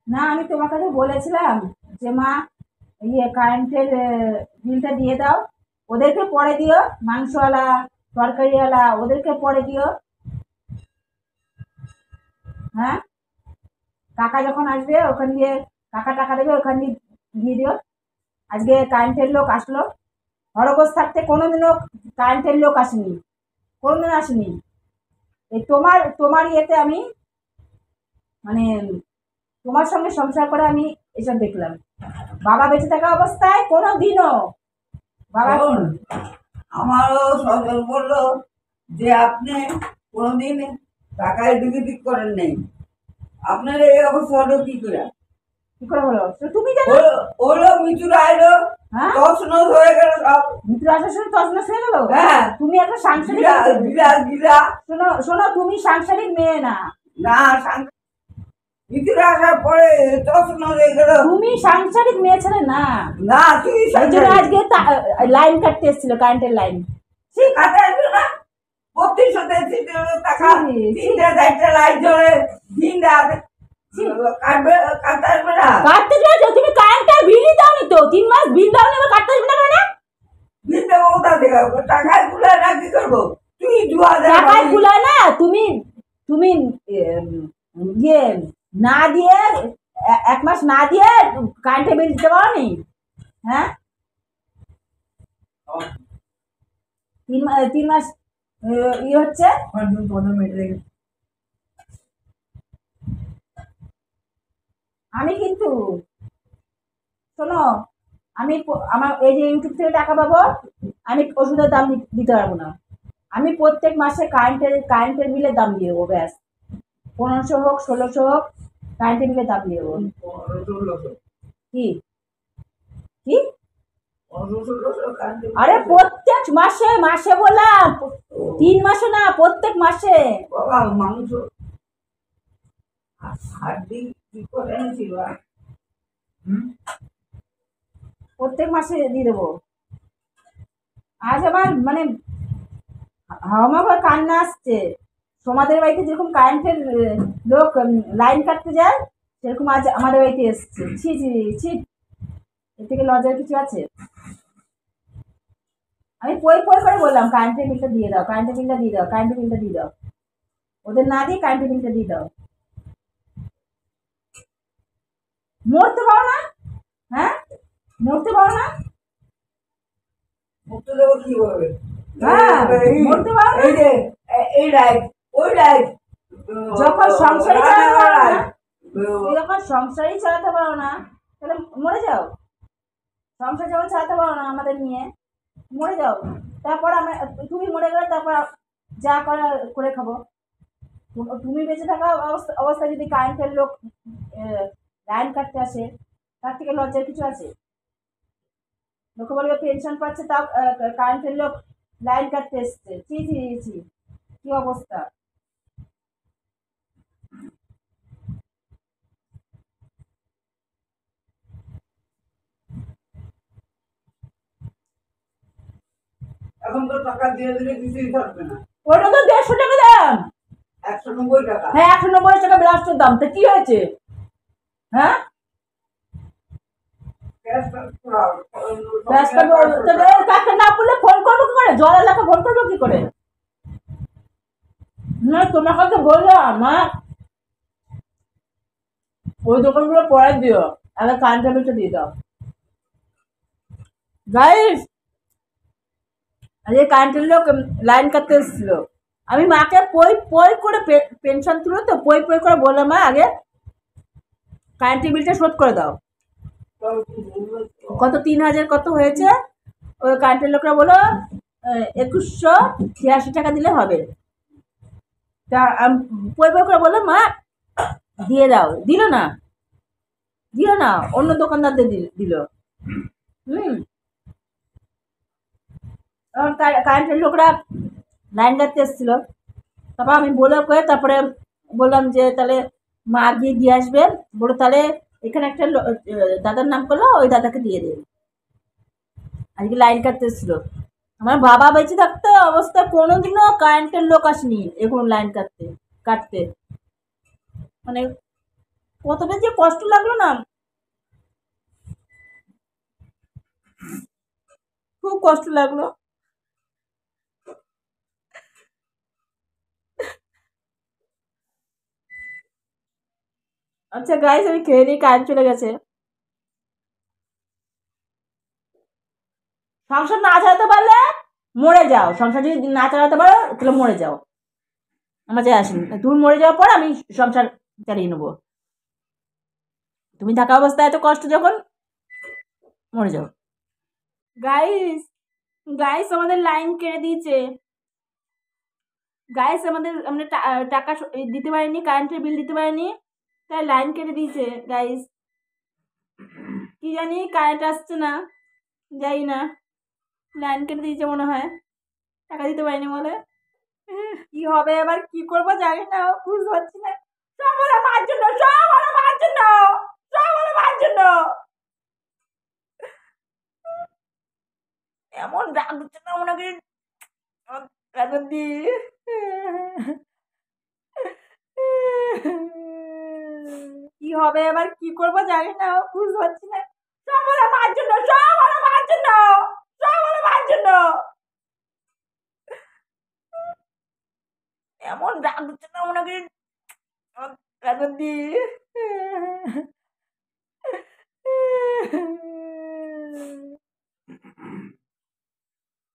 না, আমি তোমাকে তো বলেছিলাম যে মা কারেন্টের বিলটা দিয়ে দাও, ওদেরকে পরে দিও, মাংসওয়ালা তরকারিওয়ালা ওদেরকে পরে দিও। হ্যাঁ, কাকা যখন আসবে ওখান দিয়ে, কাকা টাকা দেবে ওখান দিয়ে দিয়ে দিও। আজকে কারেন্টের লোক আসলো, হরগোজ থাকতে কোনোদিনও কারেন্টের লোক আসেনি, কোনোদিন আসেনি। এই তোমার তোমার ইয়েতে আমি মানে তোমার সঙ্গে সংসার করে আমি এসব দেখলাম। বাবা বেঁচে থাকা অবস্থায় কোনোদিনও বাবা শোন, আমারও সজল বললো যে আপনি কোনোদিন টাকায় দিক করেন নেই, আপনার এই অবস্থা হলো কি করে? কি করে হলো তো তুমি জানো? হলো মিঠুর আইলো, হ্যাঁ, তছনছ হয়ে গেল সব। মিত্র আসার সময় তছনছ হয়ে গেল। হ্যাঁ, তুমি একটা সাংসারিক গিরা গিরা গিরা। শোনো শোনো, তুমি সাংসারিক মেয়ে না। না, মিঠুর আসার পরে তছনছ হয়ে গেল। তুমি সাংসারিক মেয়ে ছেলে না। না, তুই এই জন্য আজকে লাইন কাটতে এসেছিল, কারেন্টের লাইন। সে কাটে আসবে না, 3200 টাকা, ছি, ছি। 3টা লাইট জ্বলে, 3টা কাটবে, কাটতে আসবে না। কাটতে চলেছো তুমি, কারেন্টের বিলই দাওনি তো, 3 মাস বিল দাওনি, এবার কাটতে আসবে না কেন? বিল দেবো কোথা থেকে? টাকায় কুলায় না, কি করবো? তুই 2000 টাকায় কুলায় না। তুমি তুমি ইয়ে না দিয়ে, 1 মাস না দিয়ে কারেন্টের বিল দিতে পারো নি? হ্যাঁ, 3 মাস ইয়ে হচ্ছে। আমি কিন্তু শোনো, আমি আমার এই যে ইউটিউব থেকে টাকা পাবো, আমি ওষুধের দাম দিতে পারবো না। আমি প্রত্যেক মাসে কারেন্টের বিলের দাম দিয়ে দেবো, ব্যাস। 1500 হোক 1600 হোক, কারেন্টের বিলের দাম দিয়ে দেবো। কি কি? আরে প্রত্যেক মাসে, মাসে বললাম, 3 মাসে না, প্রত্যেক মাসে। বাবা, মাংস হাড্ডি কি করে এনেছিল? প্রত্যেক মাসে দিয়ে দেবো। আজ আমার মানে আমার কান্না আসছে। তোমাদের বাড়িতে যেরকম কারেন্টের লোক লাইন কাটতে যায়, সেরকম আজ আমাদের বাড়িতে এসছে। ছি ছি ছি, এর থেকে লজ্জার কিছু আছে? আমি পই পই করে বললাম কারেন্টের বিলটা দিয়ে দাও, কারেন্টের বিলটা দিয়ে দাও, কারেন্টের বিলটা দিয়ে দাও। ওদের না দিয়ে কারেন্টের বিলটা দিয়ে দাও। মরতে পারো না? হ্যাঁ, মরতে পারো না? মুক্ত দেবো কিভাবে? হ্যাঁ, মরতে পারো না? এই যে এই লাইট, ওই লাইট, যখন সংসারই চালাতে পারো না, যখন সংসারই চালাতে পারো না, তাহলে মরে যাও। সংসার যখন চালাতে পারো না আমাদের নিয়ে, মরে যাও। তারপর তুমি মরে গেলে তারপর যা করে খাবো। তুমি বেঁচে থাকা অবস্থায় যদি কারেন্টের লোক লাইন কাটতে আসে, তার থেকে লজ্জার কিছু আছে? লোকে বলবে পেনশন পাচ্ছে, তাও কারেন্টের লোক লাইন কাটতে এসছে। ছি ছি ছি, কি অবস্থা! এখন তো টাকা দিয়ে দিলে কিছুই থাকবে না। ওটা তো 150 টাকা দাম। 190 টাকা। হ্যাঁ, 190 টাকা ব্লাস্টের দাম। তো কি হয়েছে? হ্যাঁ, কাকে না বললে ফোন করবো কি করে? জল এলাকা ফোন করবো কি করে? না, তোমাকে তো বললাম মা, ওই দোকানগুলো পরে দিও, আগে কারেন্টের বিলটা দিয়ে দাও। গাইস, আজকে কারেন্টের লোক লাইন কাটতে এসেছিল। আমি মাকে পই পই করে পেনশন তুলো তো পই পই করে বললাম, মা আগে কারেন্টের বিলটা শোধ করে দাও। কত 3000 কত হয়েছে? ওই কারেন্টের লোকরা বলো 2186 টাকা দিলে হবে। তা পই পই করে বললাম, মা দিয়ে দাও। দিল না, অন্য দোকানদারদের দিল। কারেন্টের লোকরা লাইন কাটতে এসেছিল। তারপর আমি বলে করে তারপরে বললাম যে তাহলে মা গিয়ে দিয়ে আসবে। বলো তাহলে এখানে একটা দাদার নাম করলো, ওই দাদাকে দিয়ে দেবে। আজকে লাইন কাটতে এসেছিল। আমার বাবা বেঁচে থাকতে অবস্থা কোনোদিনও কারেন্টের লোক আসেনি এরকম লাইন কাটতে। মানে কতটা যে কষ্ট লাগলো না, খুব কষ্ট লাগলো। আচ্ছা গাইস, আমি খেয়ে নিই, কারেন্ট চলে গেছে। সংসার না চালাতে পারলে মরে যাও, সংসার যদি না চালাতে পারো তাহলে মরে যাও, আমার যায় আসেনি। তুমি মরে যাওয়ার পর আমি সংসার চালিয়ে নেবো। তুমি থাকা অবস্থায় এত কষ্ট যখন, মরে যাও। গাইস, গাইস আমাদের লাইন কেটে দিয়েছে। গাইস আমাদের আমরা টাকা দিতে পারিনি, কারেন্টের বিল দিতে পারিনি, তাই লাইন কেটে দিয়েছে গাইস। কি জানি কারেন্ট আসছে না, যাই না, লাইন কেটে দিয়েছে মনে হয়, টাকা দিতে পারিনি বলে। কি হবে এবার, কি করবো জানি না, বুঝতে পারছি না। সব হলো মার জন্য, সব হলো মার জন্য, সব হলো মার জন্য। এমন রাগ হচ্ছে না মনে করি কাঁদন দি। কি হবে এবার, কি করবো জানি না, বুঝতে পারছি না। সব হলো মার জন্য, সব হলো মার জন্য, সব হলো মার জন্য। এমন রাগ হচ্ছে না মনে করি কাঁদন দি।